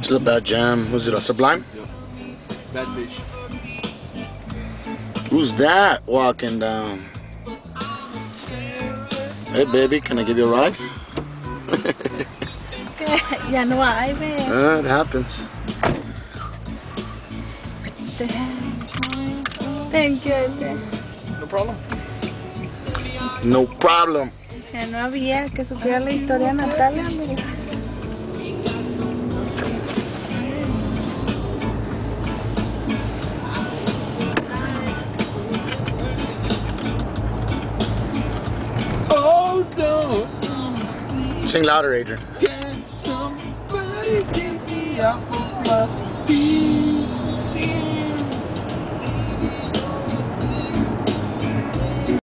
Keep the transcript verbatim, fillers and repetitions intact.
It's a bad jam. Was it a Sublime? Bad fish. Who's that walking down? Hey baby, can I give you a ride? Ya no hay, ve. Uh, it happens. Thank you. No problem. No problem. Ya no había que supiera la historia de Natalia, mire. Oh no. Sing louder, Adrian. Can somebody get me off of my feet?